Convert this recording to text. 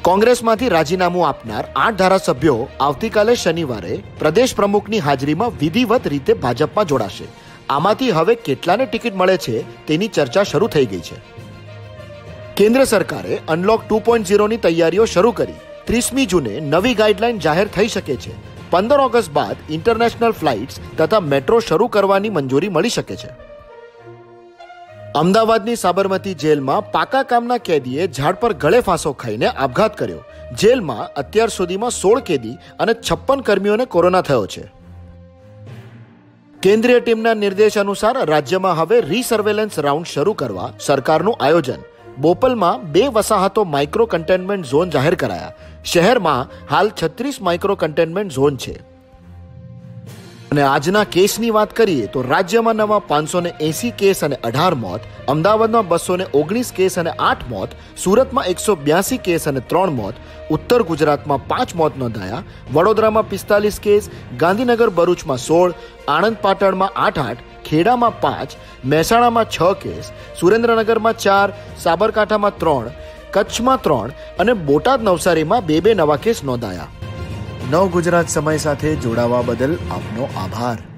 કોંગ્રેસમાંથી રાજીનામું આપનાર 8 ધારાસભ્યો આવતીકાલે શનિવારે પ્રદેશ પ્રમુખની હાજરીમાં વિધિવત રીતે ભાજપમાં જોડાશે. આમાંથી હવે કેટલાને ટિકિટ મળે છે તેની ચર્ચા શરૂ થઈ ગઈ છે. કેન્દ્ર સરકારે અનલોક 2.0ની તૈયારીઓ શરૂ કરી. 30મી જૂને નવી ગાઈડલાઈન જાહેર થઈ શકે છે. 15 ઓગસ્ટ બાદ ઇન્ટરનેશનલ ફ્લાઇટ્સ તથા મેટ્રો શરૂ કરવાની મંજૂરી મળી શકે છે. અમદાવાદની સાબરમતી જેલમાં પાકા કામના કેદીએ ઝાડ પર ગળે ફાંસો ખાઈને આપઘાત કર્યો. જેલમાં અત્યાર સુધીમાં 16 કેદી અને 56 કર્મીઓને કોરોના થયો છે. કેન્દ્રીય ટીમના નિર્દેશ અનુસાર રાજ્યમાં હવે રીસર્વેલન્સ રાઉન્ડ શરૂ કરવા સરકારનું આયોજન. બોપલમાં 2 વસાહતો માઇક્રો કન્ટેનમેન્ટ ઝોન જાહેર કરાયા. શહેરમાં હાલ 36 માઇક્રો કન્ટેનમેન્ટ ઝોન છે. અને આજના કેસની વાત કરીએ તો રાજ્યમાં નવા 580 કેસ અને 18 મોત, અમદાવાદમાં 219 કેસ અને 8 મોત, સુરતમાં 182 કેસ અને 3 મોત, ઉત્તર ગુજરાતમાં 5 મોત નોંધાયા, વડોદરામાં 45 કેસ, ગાંધીનગર ભરૂચમાં 16, આણંદ પાટણમાં 8, ખેડામાં 5, મહેસાણામાં 6 કેસ, સુરેન્દ્રનગરમાં 4, સાબરકાંઠામાં 3, કચ્છમાં 3 અને બોટાદ નવસારીમાં 2 નવા કેસ નોંધાયા. નવ ગુજરાત સમય સાથે જોડાવા બદલ આપનો આભાર.